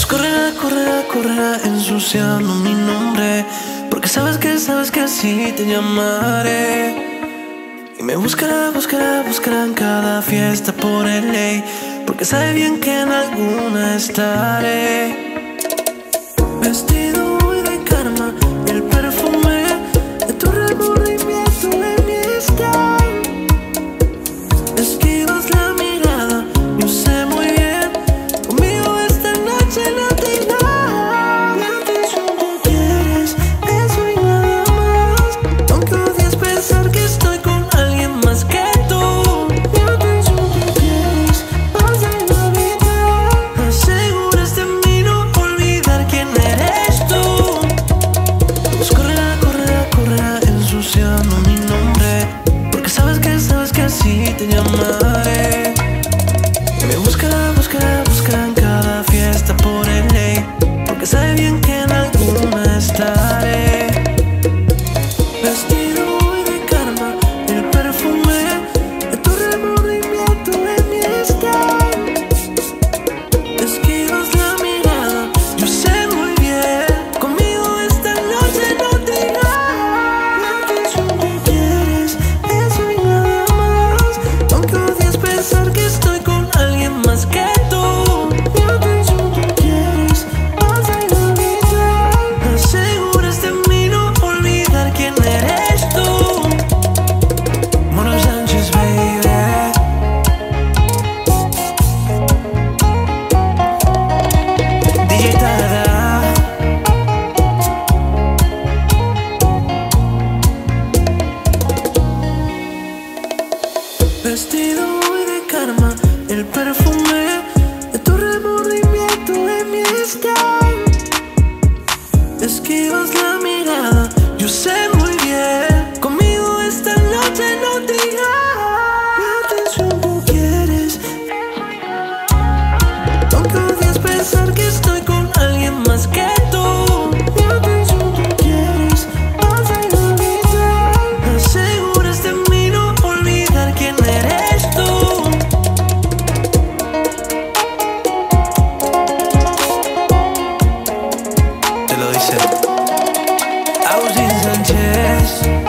Pues correrá, correrá ensuciando mi nombre, porque sabes que así te llamaré. Y me buscará en cada fiesta por LA, porque sabe bien que en alguna estaré. Vestido hoy de karma, el perfume de tu remordimiento en mi style. Esquivas la mirada, yo sé muy bien, conmigo esta noche no te irás. Mi atención tú quieres, eso y nada más, aunque odies pensar que estoy con alguien más que tú. Mi atención tú quieres, vas a evitar, aseguras de mí no olvidar quién eres tú. Pues correrá ensuciando mi nombre, porque sabes que así te llamaré. Me buscará en cada fiesta por LA, porque sabe bien que en alguna estaré. Vestido hoy de karma, el perfume de tu remordimiento en mi style. Esquivas la mirada, yo sé muy bien, conmigo esta noche no te irás. Mi atención tú quieres, eso y nada más, aunque odies pensar que estoy con alguien más que tú. Mi atención tú quieres, vas a evitar, aseguras de mí no olvidar quién eres tú. Mono Sánchez, baby. DJ Tada. Vestido hoy de karma, el perfume de tu remordimiento en mi style. Esquivas la mirada, yo sé muy bien, conmigo esta noche no te irás. Mi atención tú quieres, aunque odies pensar que estoy con alguien más que tú. Mi atención tú quieres, vas a evitar, aseguras de mí no olvidar quién eres tú. Te lo dice Agustín Sánchez.